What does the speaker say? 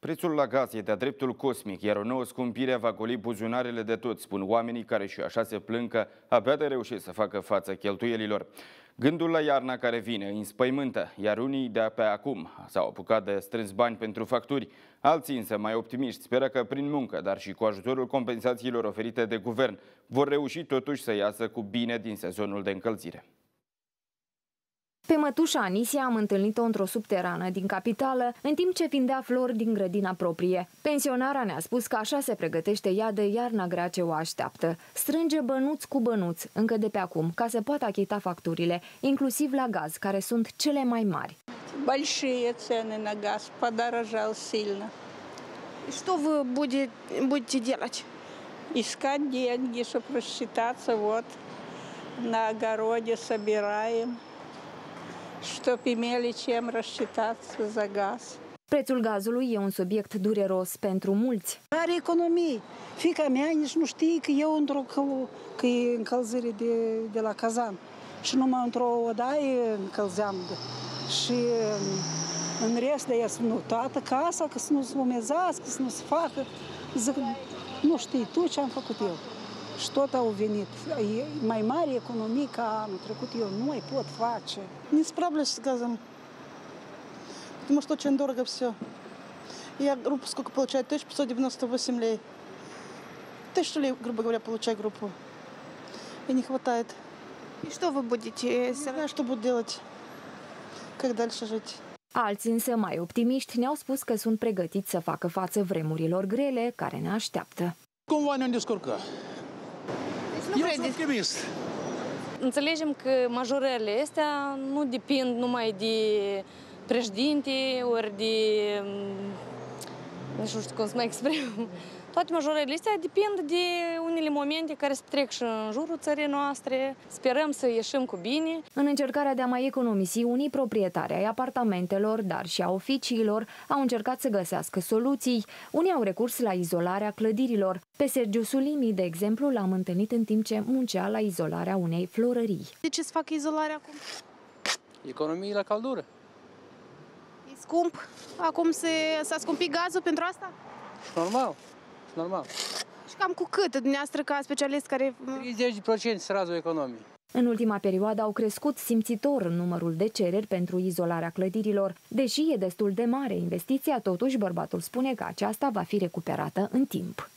Prețul la gaz e de-a dreptul cosmic, iar o nouă scumpire va goli buzunarele de toți, spun oamenii care și așa se plâng că abia de reușit să facă față cheltuielilor. Gândul la iarna care vine îi înspăimântă, iar unii de pe acum s-au apucat de strâns bani pentru facturi. Alții însă, mai optimiști, speră că prin muncă, dar și cu ajutorul compensațiilor oferite de guvern, vor reuși totuși să iasă cu bine din sezonul de încălzire. Pe mătușa Anisia am întâlnit-o într-o subterană din capitală, în timp ce vindea flori din grădina proprie. Pensionara ne-a spus că așa se pregătește ea de iarna grea ce o așteaptă. Strânge bănuț cu bănuț, încă de pe acum, ca să poată achita facturile, inclusiv la gaz, care sunt cele mai mari. Большие цены на газ, подорожал сильно. Что вы будете делать? Искать деньги, чтобы рассчитаться, вот, на огороде собираем, чтобы имели чем рассчитаться за газ. Prețul gazului e un subiect dureros pentru mulți. Are economii. Fiica mea nici nu știe că eu că e încălzire de la cazan. Și numai într-o odaie încălzeam. Și în rest de ea nu, toată casa, că să nu se umezească, să nu se facă. Zic, nu știi tu ce am făcut eu. Și tot au venit. Mai mari economii ca anul trecut eu nu mai pot face. Не справлюсь с газом, потому что очень дорого все. Я группу сколько получаю? 1598 лей. 1000 лей, грубо говоря, получаю группу. И не хватает. И что вы будете? Не знаю, что буду делать, как дальше жить. Alții însă mai optimiști ne-au spus că sunt pregătiți să facă față vremurilor grele care ne așteaptă. Cum va ne descurca? Eu sunt optimist. Înțelegem că majorările astea nu depind numai de președinte, ori de, nu știu cum să mă exprim. Toate majorările astea depind de unele momente care se trec și în jurul țării noastre. Sperăm să ieșim cu bine. În încercarea de a mai economisi, unii proprietari ai apartamentelor, dar și a oficiilor, au încercat să găsească soluții. Unii au recurs la izolarea clădirilor. Pe Sergiu Sulimi, de exemplu, l-am întâlnit în timp ce muncea la izolarea unei florării. De ce să facă izolarea acum? Economie la căldură. E scump? Acum s-a scumpit gazul pentru asta? Normal. Normal. Și cam cu cât dumneavoastră ca specialist care... 30% srazul economiei. În ultima perioadă au crescut simțitor numărul de cereri pentru izolarea clădirilor. Deși e destul de mare investiția, totuși bărbatul spune că aceasta va fi recuperată în timp.